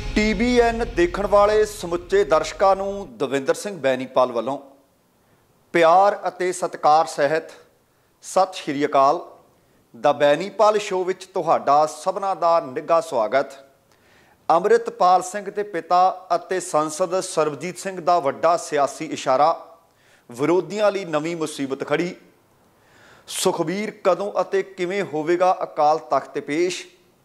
TVN ਦੇਖਣ ਵਾਲੇ ਸਮੁੱਚੇ ਦਰਸ਼ਕਾਂ ਨੂੰ ਦਵਿੰਦਰ ਸਿੰਘ ਬੈਨੀਪਾਲ ਵੱਲੋਂ ਪਿਆਰ ਅਤੇ ਸਤਿਕਾਰ ਸਹਿਤ ਸਤਿ ਸ਼੍ਰੀ ਅਕਾਲ। ਦਾ ਬੈਨੀਪਾਲ ਸ਼ੋਅ ਵਿੱਚ ਤੁਹਾਡਾ ਸਭਨਾਂ ਦਾ ਨਿੱਘਾ ਸਵਾਗਤ। ਅੰਮ੍ਰਿਤਪਾਲ ਸਿੰਘ ਦੇ ਪਿਤਾ ਅਤੇ ਸੰਸਦ ਸਰਬਜੀਤ ਸਿੰਘ ਦਾ ਵੱਡਾ ਸਿਆਸੀ ਇਸ਼ਾਰਾ, ਵਿਰੋਧੀਆਂ ਲਈ ਨਵੀਂ ਮੁਸੀਬਤ ਖੜੀ। ਸੁਖਬੀਰ ਕਦੋਂ ਅਤੇ ਕਿਵੇਂ ਹੋਵੇਗਾ ਅਕਾਲ ਤਖਤ ਤੇ ਪੇਸ਼।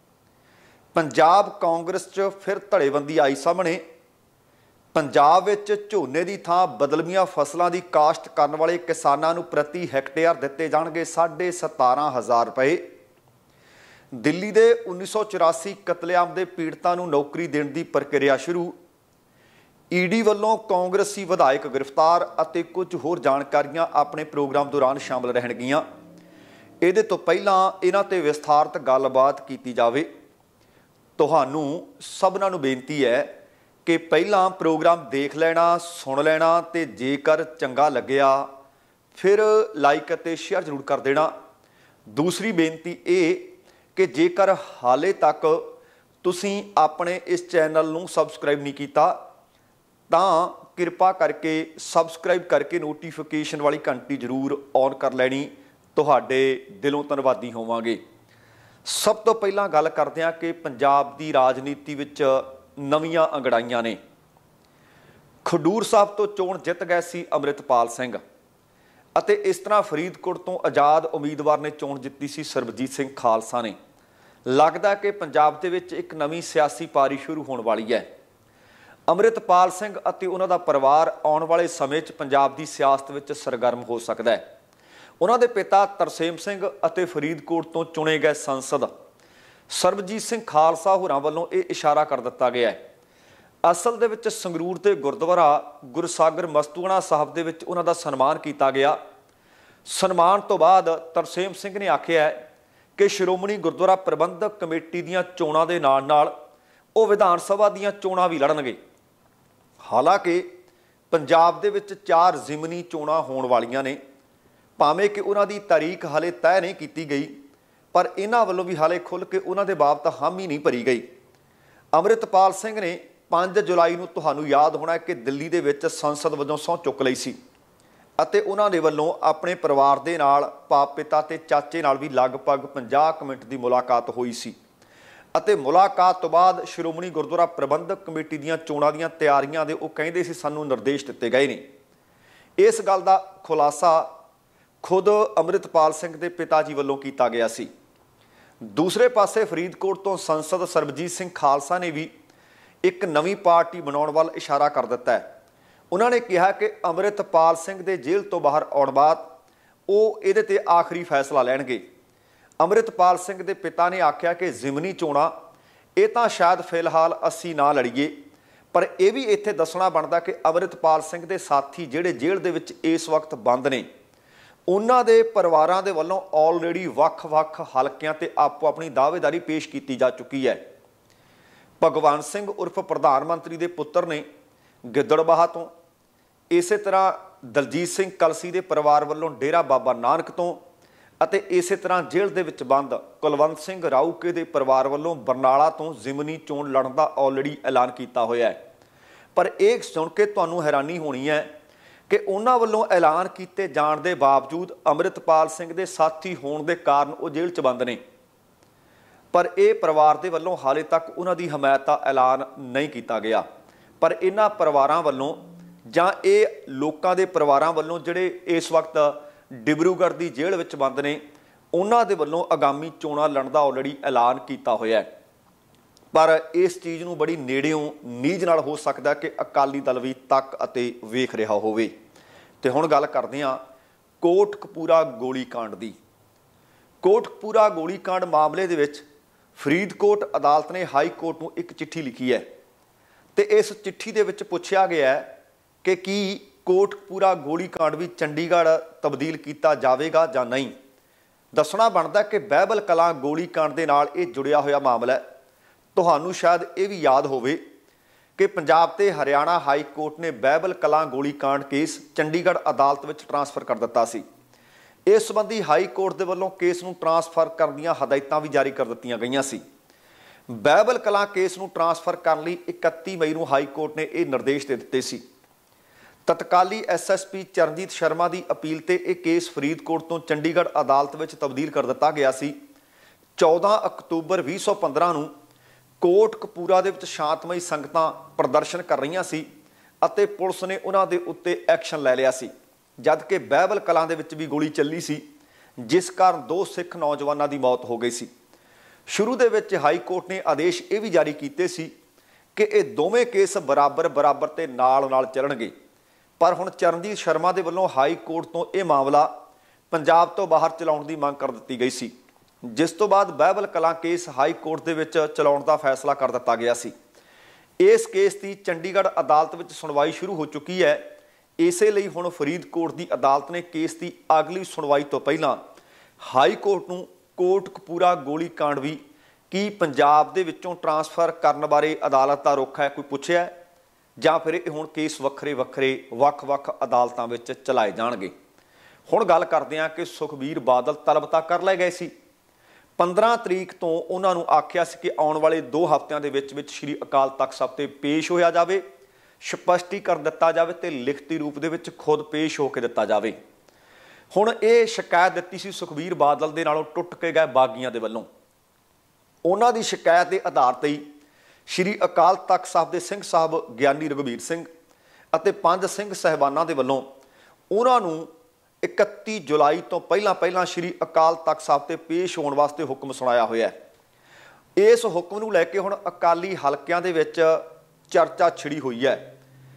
ਪੰਜਾਬ ਕਾਂਗਰਸ 'ਚ ਫਿਰ ਧੜੇਬੰਦੀ ਆਈ ਸਾਹਮਣੇ। ਪੰਜਾਬ ਵਿੱਚ ਝੋਨੇ ਦੀ ਥਾਂ ਬਦਲਵੀਆਂ ਫਸਲਾਂ ਦੀ ਕਾਸ਼ਤ ਕਰਨ ਵਾਲੇ ਕਿਸਾਨਾਂ ਨੂੰ ਪ੍ਰਤੀ ਹੈਕਟੇਅਰ ਦਿੱਤੇ ਜਾਣਗੇ 17,500 ਰੁਪਏ। ਦਿੱਲੀ ਦੇ 1984 ਕਤਲੇਆਮ ਦੇ ਪੀੜਤਾਂ ਨੂੰ ਨੌਕਰੀ ਦੇਣ ਦੀ ਪ੍ਰਕਿਰਿਆ ਸ਼ੁਰੂ। ਈਡੀ ਵੱਲੋਂ ਕਾਂਗਰਸੀ ਵਿਧਾਇਕ ਗ੍ਰਿਫਤਾਰ ਅਤੇ ਕੁਝ ਹੋਰ ਜਾਣਕਾਰੀਆਂ ਆਪਣੇ ਪ੍ਰੋਗਰਾਮ ਦੌਰਾਨ ਸ਼ਾਮਲ ਰਹਿਣਗੀਆਂ। ਇਹਦੇ ਤੋਂ ਪਹਿਲਾਂ ਇਹਨਾਂ ਤੇ ਵਿਸਥਾਰਤ ਗੱਲਬਾਤ ਕੀਤੀ ਜਾਵੇ। ਤੁਹਾਨੂੰ ਸਭਨਾਂ ਨੂੰ ਬੇਨਤੀ ਹੈ ਕਿ ਪਹਿਲਾਂ ਪ੍ਰੋਗਰਾਮ ਦੇਖ ਲੈਣਾ, ਸੁਣ ਲੈਣਾ ਤੇ ਜੇਕਰ ਚੰਗਾ ਲੱਗਿਆ ਫਿਰ ਲਾਈਕ ਅਤੇ ਸ਼ੇਅਰ ਜ਼ਰੂਰ ਕਰ ਦੇਣਾ। ਦੂਸਰੀ ਬੇਨਤੀ ਇਹ ਕਿ ਜੇਕਰ ਹਾਲੇ ਤੱਕ ਤੁਸੀਂ ਆਪਣੇ ਇਸ ਚੈਨਲ ਨੂੰ ਸਬਸਕ੍ਰਾਈਬ ਨਹੀਂ ਕੀਤਾ ਤਾਂ ਕਿਰਪਾ ਕਰਕੇ ਸਬਸਕ੍ਰਾਈਬ ਕਰਕੇ ਨੋਟੀਫਿਕੇਸ਼ਨ ਵਾਲੀ ਘੰਟੀ ਜ਼ਰੂਰ ਔਨ ਕਰ ਲੈਣੀ। ਤੁਹਾਡੇ ਦਿਲੋਂ ਧੰਨਵਾਦੀ ਹੋਵਾਂਗੇ। ਸਭ ਤੋਂ ਪਹਿਲਾਂ ਗੱਲ ਕਰਦੇ ਹਾਂ ਕਿ ਪੰਜਾਬ ਦੀ ਰਾਜਨੀਤੀ ਵਿੱਚ ਨਵੀਆਂ ਅੰਗੜਾਈਆਂ ਨੇ। ਖਡੂਰ ਸਾਹਿਬ ਤੋਂ ਚੋਣ ਜਿੱਤ ਗਏ ਸੀ ਅੰਮ੍ਰਿਤਪਾਲ ਸਿੰਘ ਅਤੇ ਇਸ ਤਰ੍ਹਾਂ ਫਰੀਦਕੋਟ ਤੋਂ ਆਜ਼ਾਦ ਉਮੀਦਵਾਰ ਨੇ ਚੋਣ ਜਿੱਤੀ ਸੀ ਸਰਬਜੀਤ ਸਿੰਘ ਖਾਲਸਾ ਨੇ। ਲੱਗਦਾ ਕਿ ਪੰਜਾਬ ਦੇ ਵਿੱਚ ਇੱਕ ਨਵੀਂ ਸਿਆਸੀ ਪਾਰੀ ਸ਼ੁਰੂ ਹੋਣ ਵਾਲੀ ਹੈ। ਅੰਮ੍ਰਿਤਪਾਲ ਸਿੰਘ ਅਤੇ ਉਹਨਾਂ ਦਾ ਪਰਿਵਾਰ ਆਉਣ ਵਾਲੇ ਸਮੇਂ 'ਚ ਪੰਜਾਬ ਦੀ ਸਿਆਸਤ ਵਿੱਚ ਸਰਗਰਮ ਹੋ ਸਕਦਾ ਹੈ। ਉਹਨਾਂ ਦੇ ਪਿਤਾ ਤਰਸੇਮ ਸਿੰਘ ਅਤੇ ਫਰੀਦਕੋਟ ਤੋਂ ਚੁਣੇ ਗਏ ਸੰਸਦ ਸਰਬਜੀਤ ਸਿੰਘ ਖਾਲਸਾ ਹੋਰਾਂ ਵੱਲੋਂ ਇਹ ਇਸ਼ਾਰਾ ਕਰ ਦਿੱਤਾ ਗਿਆ ਹੈ। ਅਸਲ ਦੇ ਵਿੱਚ ਸੰਗਰੂਰ ਦੇ ਗੁਰਦੁਆਰਾ ਗੁਰਸਾਗਰ ਮਸਤੂਆਣਾ ਸਾਹਿਬ ਦੇ ਵਿੱਚ ਉਹਨਾਂ ਦਾ ਸਨਮਾਨ ਕੀਤਾ ਗਿਆ। ਸਨਮਾਨ ਤੋਂ ਬਾਅਦ ਤਰਸੇਮ ਸਿੰਘ ਨੇ ਆਖਿਆ ਕਿ ਸ਼੍ਰੋਮਣੀ ਗੁਰਦੁਆਰਾ ਪ੍ਰਬੰਧਕ ਕਮੇਟੀ ਦੀਆਂ ਚੋਣਾਂ ਦੇ ਨਾਲ ਉਹ ਵਿਧਾਨ ਸਭਾ ਦੀਆਂ ਚੋਣਾਂ ਵੀ ਲੜਨਗੇ। ਹਾਲਾਂਕਿ ਪੰਜਾਬ ਦੇ ਵਿੱਚ 4 ਜ਼ਿਮਨੀ ਚੋਣਾਂ ਹੋਣ ਵਾਲੀਆਂ ਨੇ। ਭਾਵੇਂ ਕਿ ਉਹਨਾਂ ਦੀ ਤਾਰੀਖ ਹਾਲੇ ਤੈਅ ਨਹੀਂ ਕੀਤੀ ਗਈ ਪਰ ਇਹਨਾਂ ਵੱਲੋਂ ਵੀ ਹਾਲੇ ਖੁੱਲ੍ਹ ਕੇ ਉਹਨਾਂ ਦੇ ਬਾਬਤ ਹਾਮੀ ਨਹੀਂ ਭਰੀ ਗਈ। ਅੰਮ੍ਰਿਤਪਾਲ ਸਿੰਘ ਨੇ 5 ਜੁਲਾਈ ਨੂੰ ਤੁਹਾਨੂੰ ਯਾਦ ਹੋਣਾ ਕਿ ਦਿੱਲੀ ਦੇ ਵਿੱਚ ਸੰਸਦ ਵਜੋਂ ਸਹੁੰ ਚੁੱਕ ਲਈ ਸੀ ਅਤੇ ਉਹਨਾਂ ਦੇ ਵੱਲੋਂ ਆਪਣੇ ਪਰਿਵਾਰ ਦੇ ਨਾਲ ਪਿਤਾ ਤੇ ਚਾਚੇ ਨਾਲ ਵੀ ਲਗਭਗ 50 ਮਿੰਟ ਦੀ ਮੁਲਾਕਾਤ ਹੋਈ ਸੀ ਅਤੇ ਮੁਲਾਕਾਤ ਤੋਂ ਬਾਅਦ ਸ਼੍ਰੋਮਣੀ ਗੁਰਦੁਆਰਾ ਪ੍ਰਬੰਧਕ ਕਮੇਟੀ ਦੀਆਂ ਚੋਣਾਂ ਦੀਆਂ ਤਿਆਰੀਆਂ ਦੇ ਉਹ ਕਹਿੰਦੇ ਸੀ ਸਾਨੂੰ ਨਿਰਦੇਸ਼ ਦਿੱਤੇ ਗਏ ਨੇ। ਇਸ ਗੱਲ ਦਾ ਖੁਲਾਸਾ ਖੁਦ ਅੰਮ੍ਰਿਤਪਾਲ ਸਿੰਘ ਦੇ ਪਿਤਾ ਜੀ ਵੱਲੋਂ ਕੀਤਾ ਗਿਆ ਸੀ। ਦੂਸਰੇ ਪਾਸੇ ਫਰੀਦਕੋਟ ਤੋਂ ਸੰਸਦ ਸਰਬਜੀਤ ਸਿੰਘ ਖਾਲਸਾ ਨੇ ਵੀ ਇੱਕ ਨਵੀਂ ਪਾਰਟੀ ਬਣਾਉਣ ਵੱਲ ਇਸ਼ਾਰਾ ਕਰ ਦਿੱਤਾ ਹੈ। ਉਹਨਾਂ ਨੇ ਕਿਹਾ ਕਿ ਅੰਮ੍ਰਿਤਪਾਲ ਸਿੰਘ ਦੇ ਜੇਲ੍ਹ ਤੋਂ ਬਾਹਰ ਆਉਣ ਬਾਅਦ ਉਹ ਇਹਦੇ ਤੇ ਆਖਰੀ ਫੈਸਲਾ ਲੈਣਗੇ। ਅੰਮ੍ਰਿਤਪਾਲ ਸਿੰਘ ਦੇ ਪਿਤਾ ਨੇ ਆਖਿਆ ਕਿ ਜ਼ਿਮਨੀ ਚੋਣਾਂ ਇਹ ਤਾਂ ਸ਼ਾਇਦ ਫਿਲਹਾਲ ਅਸੀਂ ਨਾ ਲੜੀਏ ਪਰ ਇਹ ਵੀ ਇੱਥੇ ਦੱਸਣਾ ਬਣਦਾ ਕਿ ਅੰਮ੍ਰਿਤਪਾਲ ਸਿੰਘ ਦੇ ਸਾਥੀ ਜਿਹੜੇ ਜੇਲ੍ਹ ਦੇ ਵਿੱਚ ਇਸ ਵਕਤ ਬੰਦ ਨੇ ਉਹਨਾਂ ਦੇ ਪਰਿਵਾਰਾਂ ਦੇ ਵੱਲੋਂ ਆਲਰੇਡੀ ਵੱਖ-ਵੱਖ ਹਲਕਿਆਂ ਤੇ ਆਪੋ ਆਪਣੀ ਦਾਅਵੇਦਾਰੀ ਪੇਸ਼ ਕੀਤੀ ਜਾ ਚੁੱਕੀ ਹੈ। ਭਗਵੰਤ ਸਿੰਘ ਉਰਫ ਪ੍ਰਧਾਨ ਮੰਤਰੀ ਦੇ ਪੁੱਤਰ ਨੇ ਗਿੱਦੜਬਾਹਾ ਤੋਂ, ਇਸੇ ਤਰ੍ਹਾਂ ਦਲਜੀਤ ਸਿੰਘ ਕਲਸੀ ਦੇ ਪਰਿਵਾਰ ਵੱਲੋਂ ਡੇਰਾ ਬਾਬਾ ਨਾਨਕ ਤੋਂ ਅਤੇ ਇਸੇ ਤਰ੍ਹਾਂ ਜੇਲ੍ਹ ਦੇ ਵਿੱਚ ਬੰਦ ਕੁਲਵੰਤ ਸਿੰਘ ਰਾਊਕੇ ਦੇ ਪਰਿਵਾਰ ਵੱਲੋਂ ਬਰਨਾਲਾ ਤੋਂ ਜ਼ਿਮਨੀ ਚੋਣ ਲੜਨ ਦਾ ਆਲਰੇਡੀ ਐਲਾਨ ਕੀਤਾ ਹੋਇਆ ਹੈ। ਪਰ ਇਹ ਸੁਣ ਕੇ ਤੁਹਾਨੂੰ ਹੈਰਾਨੀ ਹੋਣੀ ਹੈ ਕਿ ਉਹਨਾਂ ਵੱਲੋਂ ਐਲਾਨ ਕੀਤੇ ਜਾਣ ਦੇ ਬਾਵਜੂਦ ਅੰਮ੍ਰਿਤਪਾਲ ਸਿੰਘ ਦੇ ਸਾਥੀ ਹੋਣ ਦੇ ਕਾਰਨ ਉਹ ਜੇਲ੍ਹ 'ਚ ਬੰਦ ਨੇ ਪਰ ਇਹ ਪਰਿਵਾਰ ਦੇ ਵੱਲੋਂ ਹਾਲੇ ਤੱਕ ਉਹਨਾਂ ਦੀ ਹਮਾਇਤ ਦਾ ਐਲਾਨ ਨਹੀਂ ਕੀਤਾ ਗਿਆ। ਪਰ ਇਹਨਾਂ ਪਰਿਵਾਰਾਂ ਵੱਲੋਂ ਜਾਂ ਇਹ ਲੋਕਾਂ ਦੇ ਪਰਿਵਾਰਾਂ ਵੱਲੋਂ ਜਿਹੜੇ ਇਸ ਵਕਤ ਡਿਬਰੂਗੜ੍ਹ ਦੀ ਜੇਲ੍ਹ ਵਿੱਚ ਬੰਦ ਨੇ ਉਹਨਾਂ ਦੇ ਵੱਲੋਂ ਆਗਾਮੀ ਚੋਣਾਂ ਲੜਨ ਦਾ ਆਲਰੇਡੀ ਐਲਾਨ ਕੀਤਾ ਹੋਇਆ ਹੈ। ਪਰ ਇਸ ਚੀਜ਼ ਨੂੰ ਬੜੀ ਨੇੜਿਓਂ ਨੀਝ ਨਾਲ ਹੋ ਸਕਦਾ ਕਿ ਅਕਾਲੀ ਦਲ ਵੀ ਤੱਕ ਅਤੇ ਵੇਖ ਰਿਹਾ ਹੋਵੇ। ਤੇ ਹੁਣ ਗੱਲ ਕਰਦੇ ਹਾਂ ਕੋਟਕਪੂਰਾ ਗੋਲੀਕਾਂਡ ਦੀ। ਕੋਟਕਪੂਰਾ ਗੋਲੀਕਾਂਡ ਮਾਮਲੇ ਦੇ ਵਿੱਚ ਫਰੀਦਕੋਟ ਅਦਾਲਤ ਨੇ ਹਾਈ ਕੋਰਟ ਨੂੰ ਇੱਕ ਚਿੱਠੀ ਲਿਖੀ ਹੈ ਤੇ ਇਸ ਚਿੱਠੀ ਦੇ ਵਿੱਚ ਪੁੱਛਿਆ ਗਿਆ ਹੈ ਕਿ ਕੀ ਕੋਟਕਪੂਰਾ ਗੋਲੀਕਾਂਡ ਵੀ ਚੰਡੀਗੜ੍ਹ ਤਬਦੀਲ ਕੀਤਾ ਜਾਵੇਗਾ ਜਾਂ ਨਹੀਂ। ਦੱਸਣਾ ਬਣਦਾ ਕਿ ਬਹਿਬਲ ਕਲਾਂ ਗੋਲੀਕਾਂਡ ਦੇ ਨਾਲ ਇਹ ਜੁੜਿਆ ਹੋਇਆ ਮਾਮਲਾ ਹੈ। ਤੁਹਾਨੂੰ ਸ਼ਾਇਦ ਇਹ ਵੀ ਯਾਦ ਹੋਵੇ ਕਿ ਪੰਜਾਬ ਤੇ ਹਰਿਆਣਾ ਹਾਈ ਕੋਰਟ ਨੇ ਬਹਿਬਲ ਕਲਾਂ ਗੋਲੀਕਾਂਡ ਕੇਸ ਚੰਡੀਗੜ੍ਹ ਅਦਾਲਤ ਵਿੱਚ ਟਰਾਂਸਫਰ ਕਰ ਦਿੱਤਾ ਸੀ। ਇਸ ਸੰਬੰਧੀ ਹਾਈ ਕੋਰਟ ਦੇ ਵੱਲੋਂ ਕੇਸ ਨੂੰ ਟਰਾਂਸਫਰ ਕਰਨ ਦੀਆਂ ਹਦਾਇਤਾਂ ਵੀ ਜਾਰੀ ਕਰ ਦਿੱਤੀਆਂ ਗਈਆਂ ਸੀ। ਬਾਈਬਲ ਕਲਾਂ ਕੇਸ ਨੂੰ ਟਰਾਂਸਫਰ ਕਰਨ ਲਈ 31 ਮਈ ਨੂੰ ਹਾਈ ਕੋਰਟ ਨੇ ਇਹ ਨਿਰਦੇਸ਼ ਦੇ ਦਿੱਤੇ ਸੀ। ਤਤਕਾਲੀ ਐਸਐਸਪੀ ਚਰਨਜੀਤ ਸ਼ਰਮਾ ਦੀ ਅਪੀਲ ਤੇ ਇਹ ਕੇਸ ਫਰੀਦਕੋਟ ਤੋਂ ਚੰਡੀਗੜ੍ਹ ਅਦਾਲਤ ਵਿੱਚ ਤਬਦੀਲ ਕਰ ਦਿੱਤਾ ਗਿਆ ਸੀ। 14 ਅਕਤੂਬਰ 2015 ਨੂੰ ਕੋਟਕਪੂਰਾ ਦੇ ਵਿੱਚ ਸ਼ਾਂਤਮਈ ਸੰਗਤਾਂ ਪ੍ਰਦਰਸ਼ਨ ਕਰ ਰਹੀਆਂ ਸੀ ਅਤੇ ਪੁਲਿਸ ਨੇ ਉਹਨਾਂ ਦੇ ਉੱਤੇ ਐਕਸ਼ਨ ਲੈ ਲਿਆ ਸੀ, ਜਦ ਕਿ ਬਾਈਬਲ ਕਲਾਂ ਦੇ ਵਿੱਚ ਵੀ ਗੋਲੀ ਚੱਲੀ ਸੀ, ਜਿਸ ਕਾਰਨ 2 ਸਿੱਖ ਨੌਜਵਾਨਾਂ ਦੀ ਮੌਤ ਹੋ ਗਈ ਸੀ। ਸ਼ੁਰੂ ਦੇ ਵਿੱਚ ਹਾਈ ਕੋਰਟ ਨੇ ਆਦੇਸ਼ ਇਹ ਵੀ ਜਾਰੀ ਕੀਤੇ ਸੀ ਕਿ ਇਹ ਦੋਵੇਂ ਕੇਸ ਬਰਾਬਰ ਤੇ ਨਾਲ ਚੱਲਣਗੇ, ਪਰ ਹੁਣ ਚਰਨਜੀਤ ਸ਼ਰਮਾ ਦੇ ਵੱਲੋਂ ਹਾਈ ਕੋਰਟ ਤੋਂ ਇਹ ਮਾਮਲਾ ਪੰਜਾਬ ਤੋਂ ਬਾਹਰ ਚਲਾਉਣ ਦੀ ਮੰਗ ਕਰ ਦਿੱਤੀ ਗਈ ਸੀ, ਜਿਸ ਤੋਂ ਬਾਅਦ Behbal Kalan case high court ਦੇ ਵਿੱਚ ਚਲਾਉਣ ਦਾ ਫੈਸਲਾ ਕਰ ਦਿੱਤਾ ਗਿਆ ਸੀ। ਇਸ ਕੇਸ ਦੀ ਚੰਡੀਗੜ੍ਹ ਅਦਾਲਤ ਵਿੱਚ ਸੁਣਵਾਈ ਸ਼ੁਰੂ ਹੋ ਚੁੱਕੀ ਹੈ। ਇਸੇ ਲਈ ਹੁਣ ਫਰੀਦਕੋਟ ਦੀ ਅਦਾਲਤ ਨੇ ਕੇਸ ਦੀ ਅਗਲੀ ਸੁਣਵਾਈ ਤੋਂ ਪਹਿਲਾਂ ਹਾਈ ਕੋਰਟ ਨੂੰ ਕੋਟਕਪੂਰਾ ਗੋਲੀकांड ਵੀ ਕੀ ਪੰਜਾਬ ਦੇ ਵਿੱਚੋਂ ਟਰਾਂਸਫਰ ਕਰਨ ਬਾਰੇ ਅਦਾਲਤ ਦਾ ਰੁਖ ਹੈ ਕੋਈ ਪੁੱਛਿਆ, ਜਾਂ ਫਿਰ ਇਹ ਹੁਣ ਕੇਸ ਵੱਖ-ਵੱਖ ਅਦਾਲਤਾਂ ਵਿੱਚ ਚਲਾਏ ਜਾਣਗੇ। ਹੁਣ ਗੱਲ ਕਰਦੇ ਹਾਂ ਕਿ ਸੁਖਬੀਰ ਬਾਦਲ ਤਲਬ ਤਾਂ ਕਰ ਲਏ ਗਏ ਸੀ। 15 ਤਰੀਕ ਤੋਂ ਉਹਨਾਂ ਨੂੰ ਆਖਿਆ ਸੀ ਕਿ ਆਉਣ ਵਾਲੇ 2 ਹਫ਼ਤਿਆਂ ਦੇ ਵਿੱਚ ਸ਼੍ਰੀ ਅਕਾਲ ਤਖਤ ਸਾਹਿਬ ਤੇ ਪੇਸ਼ ਹੋਇਆ ਜਾਵੇ, ਸਪਸ਼ਟੀਕਰਨ ਦਿੱਤਾ ਜਾਵੇ ਤੇ ਲਿਖਤੀ ਰੂਪ ਦੇ ਵਿੱਚ ਖੁਦ ਪੇਸ਼ ਹੋ ਕੇ ਦਿੱਤਾ ਜਾਵੇ। ਹੁਣ ਇਹ ਸ਼ਿਕਾਇਤ ਦਿੱਤੀ ਸੀ ਸੁਖਬੀਰ ਬਾਦਲ ਦੇ ਨਾਲੋਂ ਟੁੱਟ ਕੇ ਗਏ ਬਾਗੀਆਂ ਦੇ ਵੱਲੋਂ। ਉਹਨਾਂ ਦੀ ਸ਼ਿਕਾਇਤ ਦੇ ਆਧਾਰ ਤੇ ਹੀ ਸ਼੍ਰੀ ਅਕਾਲ ਤਖਤ ਸਾਹਿਬ ਦੇ ਸਿੰਘ ਸਾਹਿਬ ਗਿਆਨੀ ਰਘਬੀਰ ਸਿੰਘ ਅਤੇ 5 ਸਿੰਘ ਸਾਹਿਬਾਨਾਂ ਦੇ ਵੱਲੋਂ ਉਹਨਾਂ ਨੂੰ 31 ਜੁਲਾਈ ਤੋਂ ਪਹਿਲਾਂ ਸ਼੍ਰੀ ਅਕਾਲ ਤਖਤ ਸਾਹਿਬ ਤੇ ਪੇਸ਼ ਹੋਣ ਵਾਸਤੇ ਹੁਕਮ ਸੁਣਾਇਆ ਹੋਇਆ ਹੈ। ਇਸ ਹੁਕਮ ਨੂੰ ਲੈ ਕੇ ਹੁਣ ਅਕਾਲੀ ਹਲਕਿਆਂ ਦੇ ਵਿੱਚ ਚਰਚਾ ਛਿੜੀ ਹੋਈ ਹੈ।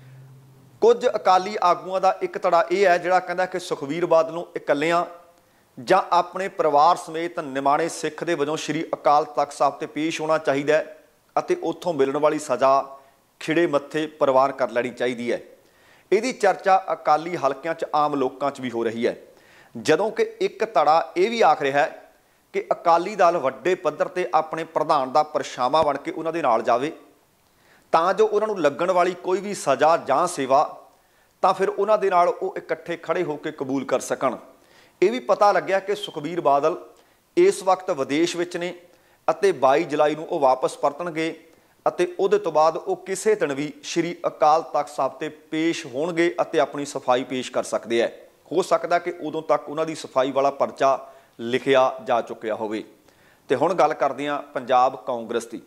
ਕੁਝ ਅਕਾਲੀ ਆਗੂਆਂ ਦਾ ਇੱਕ ਧੜਾ ਇਹ ਹੈ ਜਿਹੜਾ ਕਹਿੰਦਾ ਕਿ ਸੁਖਬੀਰ ਬਾਦਲ ਨੂੰ ਇਕੱਲਿਆਂ ਜਾਂ ਆਪਣੇ ਪਰਿਵਾਰ ਸਮੇਤ ਨਿਮਾਣੇ ਸਿੱਖ ਦੇ ਵਜੋਂ ਸ਼੍ਰੀ ਅਕਾਲ ਤਖਤ ਸਾਹਿਬ ਤੇ ਪੇਸ਼ ਹੋਣਾ ਚਾਹੀਦਾ ਹੈ ਅਤੇ ਉੱਥੋਂ ਮਿਲਣ ਵਾਲੀ ਸਜ਼ਾ ਖਿੜੇ ਮੱਥੇ ਪ੍ਰਵਾਨ ਕਰ ਲੈਣੀ ਚਾਹੀਦੀ ਹੈ। ਇਹਦੀ ਚਰਚਾ ਅਕਾਲੀ ਹਲਕਿਆਂ 'ਚ ਆਮ ਲੋਕਾਂ 'ਚ ਵੀ ਹੋ ਰਹੀ ਹੈ, ਜਦੋਂ ਕਿ ਇੱਕ ਧੜਾ ਇਹ ਵੀ ਆਖ ਰਿਹਾ ਹੈ ਕਿ ਅਕਾਲੀ ਦਲ ਵੱਡੇ ਪੱਧਰ ਤੇ ਆਪਣੇ ਪ੍ਰਧਾਨ ਦਾ ਪਰਛਾਵਾਂ ਬਣ ਕੇ ਉਹਨਾਂ ਦੇ ਨਾਲ ਜਾਵੇ, ਤਾਂ ਜੋ ਉਹਨਾਂ ਨੂੰ ਲੱਗਣ ਵਾਲੀ ਕੋਈ ਵੀ ਸਜ਼ਾ ਜਾਂ ਸੇਵਾ ਤਾਂ ਫਿਰ ਉਹਨਾਂ ਦੇ ਨਾਲ ਉਹ ਇਕੱਠੇ ਖੜੇ ਹੋ ਕੇ ਕਬੂਲ ਕਰ ਸਕਣ। ਇਹ ਵੀ ਪਤਾ ਲੱਗਿਆ ਕਿ ਸੁਖਬੀਰ ਬਾਦਲ ਇਸ ਵਕਤ ਵਿਦੇਸ਼ ਵਿੱਚ ਨੇ ਅਤੇ 22 ਜੁਲਾਈ ਨੂੰ ਉਹ ਵਾਪਸ ਪਰਤਣਗੇ ਅਤੇ ਉਹਦੇ ਤੋਂ ਬਾਅਦ ਉਹ ਕਿਸੇ ਦਿਨ ਵੀ ਸ਼੍ਰੀ ਅਕਾਲ ਤਖਤ ਸਾਹਿਬ ਤੇ ਪੇਸ਼ ਹੋਣਗੇ ਅਤੇ ਆਪਣੀ ਸਫਾਈ ਪੇਸ਼ ਕਰ ਸਕਦੇ ਹੈ। ਹੋ ਸਕਦਾ ਕਿ ਉਦੋਂ ਤੱਕ ਉਹਨਾਂ ਦੀ ਸਫਾਈ ਵਾਲਾ ਪਰਚਾ ਲਿਖਿਆ ਜਾ ਚੁੱਕਿਆ ਹੋਵੇ। ਤੇ ਹੁਣ ਗੱਲ ਕਰਦੇ ਹਾਂ ਪੰਜਾਬ ਕਾਂਗਰਸ ਦੀ।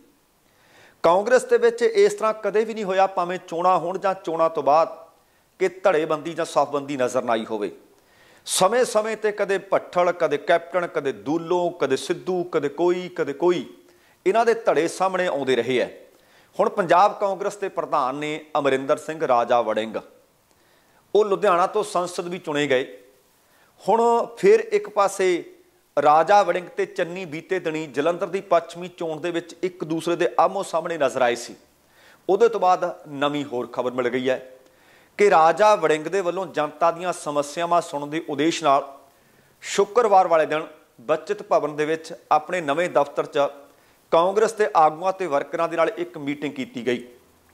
ਕਾਂਗਰਸ ਦੇ ਵਿੱਚ ਇਸ ਤਰ੍ਹਾਂ ਕਦੇ ਵੀ ਨਹੀਂ ਹੋਇਆ, ਭਾਵੇਂ ਚੋਣਾਂ ਹੋਣ ਜਾਂ ਚੋਣਾਂ ਤੋਂ ਬਾਅਦ, ਕਿ ਧੜੇਬੰਦੀ ਜਾਂ ਸਫਬੰਦੀ ਨਜ਼ਰ ਨਾ ਆਈ ਹੋਵੇ। ਸਮੇਂ-ਸਮੇਂ ਤੇ ਕਦੇ ਭੱਠਲ, ਕਦੇ ਕੈਪਟਨ, ਕਦੇ ਦੂਲੋਂ, ਕਦੇ ਸਿੱਧੂ, ਕਦੇ ਕੋਈ ਇਹਨਾਂ ਦੇ ਧੜੇ ਸਾਹਮਣੇ ਆਉਂਦੇ ਰਹੇ ਹੈ। ਹੁਣ ਪੰਜਾਬ ਕਾਂਗਰਸ ਦੇ ਪ੍ਰਧਾਨ ਨੇ ਅਮਰਿੰਦਰ ਸਿੰਘ ਰਾਜਾ ਵੜਿੰਗ, ਉਹ ਲੁਧਿਆਣਾ ਤੋਂ ਸੰਸਦ ਵੀ ਚੁਣੇ ਗਏ। ਹੁਣ ਫਿਰ ਇੱਕ ਪਾਸੇ ਰਾਜਾ ਵੜਿੰਗ ਤੇ ਚੰਨੀ ਬੀਤੇ ਦਿਨੀ ਜਲੰਧਰ ਦੀ ਪੱਛਮੀ ਚੋਣ ਦੇ ਵਿੱਚ ਇੱਕ ਦੂਸਰੇ ਦੇ ਆਮੋ ਸਾਹਮਣੇ ਨਜ਼ਰ ਆਏ ਸੀ। ਉਹਦੇ ਤੋਂ ਬਾਅਦ ਨਵੀਂ ਹੋਰ ਖਬਰ ਮਿਲ ਗਈ ਹੈ ਕਿ ਰਾਜਾ ਵੜਿੰਗ ਦੇ ਵੱਲੋਂ ਜਨਤਾ ਦੀਆਂ ਸਮੱਸਿਆਵਾਂ ਸੁਣਨ ਦੇ ਉਦੇਸ਼ ਨਾਲ ਸ਼ੁੱਕਰਵਾਰ ਵਾਲੇ ਦਿਨ ਬੱਚਤ ਭਵਨ ਦੇ ਵਿੱਚ ਆਪਣੇ ਨਵੇਂ ਦਫ਼ਤਰ 'ਚ ਕਾਂਗਰਸ ਦੇ ਆਗੂਆਂ ਤੇ ਵਰਕਰਾਂ ਦੇ ਨਾਲ ਇੱਕ ਮੀਟਿੰਗ ਕੀਤੀ ਗਈ।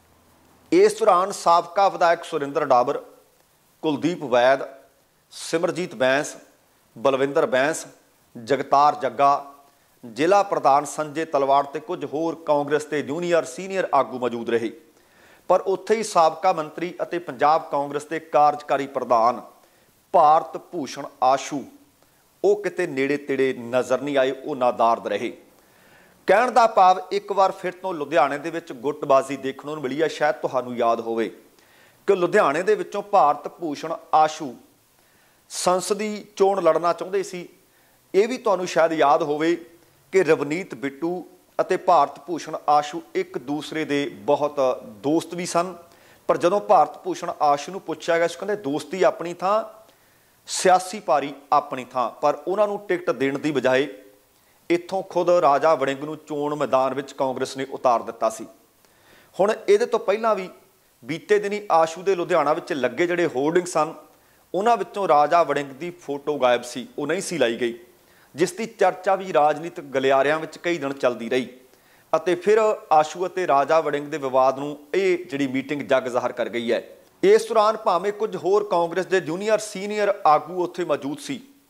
ਇਸ ਦੌਰਾਨ ਸਾਬਕਾ ਵਿਧਾਇਕ ਸੁਰਿੰਦਰ ਡਾਬਰ, ਕੁਲਦੀਪ ਵੈਦ, ਸਿਮਰਜੀਤ ਬੈਂਸ, ਬਲਵਿੰਦਰ ਬੈਂਸ, ਜਗਤਾਰ ਜੱਗਾ, ਜ਼ਿਲ੍ਹਾ ਪ੍ਰਧਾਨ ਸੰਜੇ ਤਲਵਾੜ ਤੇ ਕੁਝ ਹੋਰ ਕਾਂਗਰਸ ਦੇ ਜੂਨੀਅਰ ਸੀਨੀਅਰ ਆਗੂ ਮੌਜੂਦ ਰਹੇ। ਪਰ ਉੱਥੇ ਹੀ ਸਾਬਕਾ ਮੰਤਰੀ ਅਤੇ ਪੰਜਾਬ ਕਾਂਗਰਸ ਦੇ ਕਾਰਜਕਾਰੀ ਪ੍ਰਧਾਨ ਭਾਰਤ ਭੂਸ਼ਣ ਆਸ਼ੂ, ਉਹ ਕਿਤੇ ਨੇੜੇ ਤੇੜੇ ਨਜ਼ਰ ਨਹੀਂ ਆਏ, ਉਹ ਨਾਦਾਰਦ ਰਹੇ। ਕਹਿਣ ਦਾ ਭਾਵ ਇੱਕ ਵਾਰ ਫਿਰ ਤੋਂ ਲੁਧਿਆਣੇ ਦੇ ਵਿੱਚ ਗੁੱਟਬਾਜ਼ੀ ਦੇਖਣ ਨੂੰ ਮਿਲੀ ਹੈ। ਸ਼ਾਇਦ ਤੁਹਾਨੂੰ ਯਾਦ ਹੋਵੇ ਕਿ ਲੁਧਿਆਣੇ ਦੇ ਵਿੱਚੋਂ ਭਾਰਤ ਭੂਸ਼ਣ ਆਸ਼ੂ ਸੰਸਦੀ ਚੋਣ ਲੜਨਾ ਚਾਹੁੰਦੇ ਸੀ। ਇਹ ਵੀ ਤੁਹਾਨੂੰ ਸ਼ਾਇਦ ਯਾਦ ਹੋਵੇ ਕਿ ਰਵਨੀਤ ਬਿੱਟੂ ਅਤੇ ਭਾਰਤ ਭੂਸ਼ਣ ਆਸ਼ੂ ਇੱਕ ਦੂਸਰੇ ਦੇ ਬਹੁਤ ਦੋਸਤ ਵੀ ਸਨ। ਪਰ ਜਦੋਂ ਭਾਰਤ ਭੂਸ਼ਣ ਆਸ਼ੂ ਨੂੰ ਪੁੱਛਿਆ ਗਿਆ ਸੀ, ਕਹਿੰਦੇ ਦੋਸਤੀ ਆਪਣੀ ਥਾਂ, ਸਿਆਸੀ ਪਾਰੀ ਆਪਣੀ ਥਾਂ। ਪਰ ਉਹਨਾਂ ਨੂੰ ਟਿਕਟ ਦੇਣ ਦੀ ਬਜਾਏ ਇੱਥੋਂ ਖੁਦ ਰਾਜਾ ਵੜਿੰਗ ਨੂੰ ਚੋਣ ਮੈਦਾਨ ਵਿੱਚ ਕਾਂਗਰਸ ਨੇ ਉਤਾਰ ਦਿੱਤਾ ਸੀ। ਹੁਣ ਇਹਦੇ ਤੋਂ ਪਹਿਲਾਂ ਵੀ ਬੀਤੇ ਦਿਨੀ ਆਸ਼ੂ ਦੇ ਲੁਧਿਆਣਾ ਵਿੱਚ ਲੱਗੇ ਜਿਹੜੇ ਹੋਰਡਿੰਗ ਸਨ, ਉਹਨਾਂ ਵਿੱਚੋਂ ਰਾਜਾ ਵੜਿੰਗ ਦੀ ਫੋਟੋ ਗਾਇਬ ਸੀ, ਉਹ ਨਹੀਂ ਸੀ ਲਾਈ ਗਈ, ਜਿਸ ਦੀ ਚਰਚਾ ਵੀ ਰਾਜਨੀਤਿਕ ਗਲਿਆਰਿਆਂ ਵਿੱਚ ਕਈ ਦਿਨ ਚੱਲਦੀ ਰਹੀ। ਅਤੇ ਫਿਰ ਆਸ਼ੂ ਅਤੇ ਰਾਜਾ ਵੜਿੰਗ ਦੇ ਵਿਵਾਦ ਨੂੰ ਇਹ ਜਿਹੜੀ ਮੀਟਿੰਗ ਜੱਗ ਜ਼ਾਹਰ ਕਰ ਗਈ ਹੈ। ਇਸ ਦੌਰਾਨ ਭਾਵੇਂ ਕੁਝ ਹੋਰ ਕਾਂਗਰਸ ਦੇ ਜੂਨੀਅਰ ਸੀਨੀਅਰ ਆਗੂ ਉੱਥੇ ਮੌਜੂਦ ਸੀ,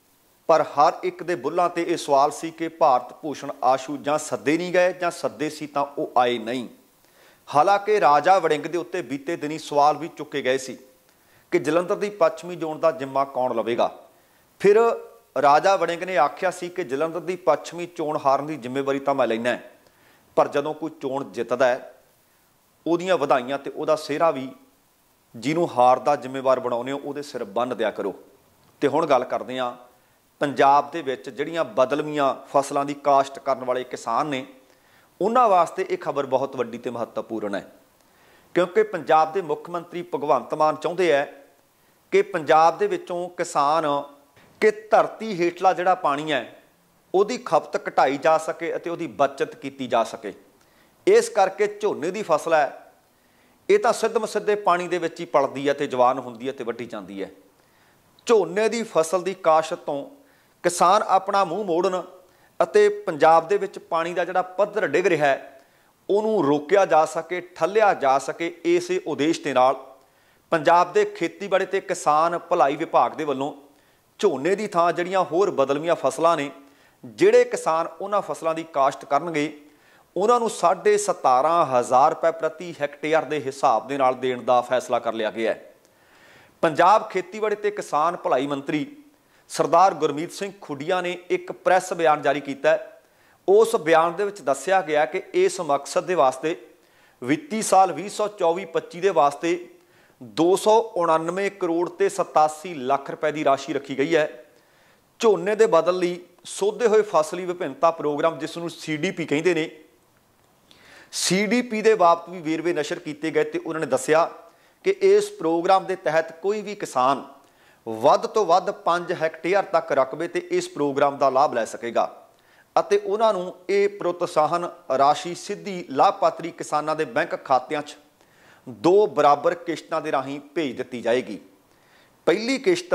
पर हर एक दे बुल्लां ते ये सवाल सी कि भारत भूषण आशू जां सद्दे नहीं गए जां सद्दे सी तां वो आए नहीं। हालांकि राजा वड़िंग दे उत्ते बीते दिनी सवाल भी चुके गए सी कि जलंधर की पश्चिमी जोन का जिम्मा कौन लवेगा। फिर राजा वड़िंग ने आख्या सी कि जलंधर की पश्चिमी चोण हारन की जिम्मेवारी तो मैं लैना है, पर जदों कोई चोण जितदा है उहदियां वधाइयां ते उहदा सेहरा भी जिन्हों हार का जिम्मेवार बनाउने हो उहदे सिर बन दिया करो। तो हुण गल करदे हां पंजाब दे विच जिहड़ियां बदलवीआं फसलों की काश्त करन वाले किसान ने उन्हां वास्ते ये खबर बहुत वड्डी ते महत्वपूर्ण है, क्योंकि पंजाब के मुख मंत्री भगवंत मान चाहुंदे है कि पंजाब दे विचों किसान कि धरती हेठला जिहड़ा पानी है उहदी खपत घटाई जा सके अते उहदी बचत कीती जा सके। इस करके झोने की फसल है ये तो सिद्ध मसिद्धे पानी दे विच ही पलदी है ते जवान हुंदी है ते वड्डी जांदी है। झोने की फसल की काश्त तो किसान अपना मूँह मोड़न अते पंजाब दे विच पानी का जिहड़ा पद्धर डिग रहा है उहनूं रोकिया जा सके, ठल्लिया जा सके। इस उद्देश के नाल पंजाब के खेतीबाड़ी ते किसान भलाई विभाग के वल्लों झोने की थां जिहड़ियां होर बदलवीआं फसलां ने जिहड़े किसान उन्हां फसलों की काश्त करनगे उन्हां नूं 17,500 रुपए प्रति हैक्टेयर के हिसाब दे नाल देण दा फैसला कर लिया गया है। पंजाब खेतीबाड़ी ते किसान भलाई मंत्री सरदार गुरमीत सिंह खुडिया ने एक प्रैस बयान जारी किया है। उस बयान दे विच दस्सिया गया कि इस मकसद के वास्ते वित्ती साल 2024-25 के वास्ते 299 करोड़ ते 87 लाख रुपए की राशि रखी गई है। झोने के बदल लई सोधे हुए फसली विभिन्नता प्रोग्राम जिसनूं CDP कहते हैं, CDP के बाबत भी वेरवे नशर किए गए तो उन्होंने दस्सिया कि इस प्रोग्राम के तहत कोई भी किसान वध तो वध 5 हैक्टेयर तक रकबे ते इस प्रोग्राम का लाभ लै सकेगा अते उन्हां नूं ये प्रोत्साहन राशि सीधी लाभपात्री किसानां दे बैंक खातिਆਂ 'ਚ 2 बराबर किश्तां दे राहीं भेज दित्ती जाएगी। पहली किश्त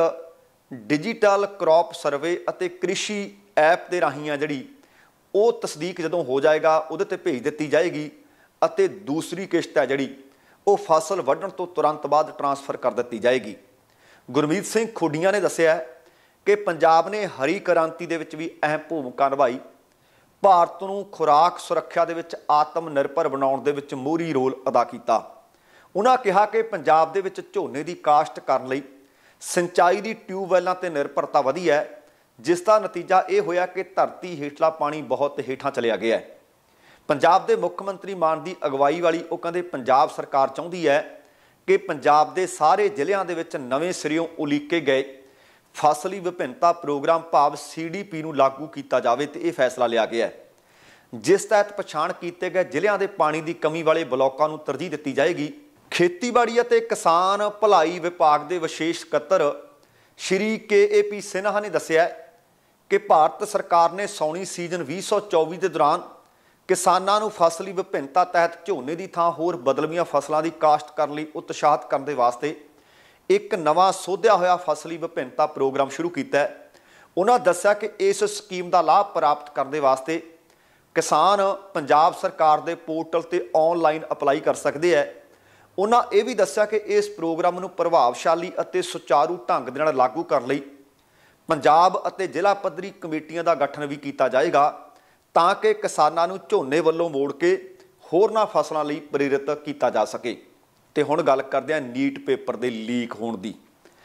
डिजिटल क्रॉप सर्वे अते कृषि ऐप के राहीं आ जिहड़ी वो तस्दीक जदों हो जाएगा उहदे ते भेज दित्ती जाएगी अते दूसरी किश्त है जिहड़ी वो फसल वढण तो तुरंत बाद ट्रांसफर कर दित्ती जाएगी। गुरमीत सिंह खुडिया ने दस्सिया कि पंजाब ने हरी क्रांति दे विच भी अहम भूमिका निभाई, भारत नूं खुराक सुरक्षा दे विच आत्म निर्भर बनाउण दे विच मोहरी रोल अदा किया। उन्हां कहा कि पंजाब दे विच झोने की काश्त करन लई सिंचाई की ट्यूबवैलों ते निर्भरता वधी है, जिसका नतीजा ये होया कि धरती हेठला पानी बहुत हेठां चलिया गया है। पंजाब के मुख मंत्री मान की अगवाई वाली वो कहते पंजाब सरकार चाहुंदी है कि पंजाब के सारे जिलों के विच नवें सिरियों उलीके गए फसली विभिन्नता प्रोग्राम भाव CDP नूं लागू किया जाए तो यह फैसला लिया गया है, जिस तहत पछाण किए गए जिलों के पानी की कमी वाले ब्लॉकों नूं तरजीह दी जाएगी। खेतीबाड़ी अते किसान भलाई विभाग के विशेष सकत्तर श्री KAP सिन्हा ने दस्सिया कि भारत सरकार ने सौनी सीजन 2024 के दौरान किसानां नूं फसली विभिन्नता तहत झोने की थां होर बदलवीआं फसलों की काश्त करने लई उत्साहित करने दे वास्ते एक नवां सोधिया होया फसली विभिन्नता प्रोग्राम शुरू किया है। उन्होंने दस्सिया कि इस स्कीम का लाभ प्राप्त करने वास्ते किसान पंजाब सरकार के पोर्टल ते ऑनलाइन अपलाई कर सकते हैं। उन्होंने ये भी दस्सिया कि इस प्रोग्राम नूं प्रभावशाली अते सुचारू ढंग दे नाल लागू करने लई पंजाब अते जिला पद्धरी कमेटियां का गठन भी किया जाएगा ताकि किसानां नूं झोने वल्लों मोड़ के होरनां फसलों लई प्रेरित किया जा सके। तो हुण गल करदे हां नीट पेपर के लीक होण दी।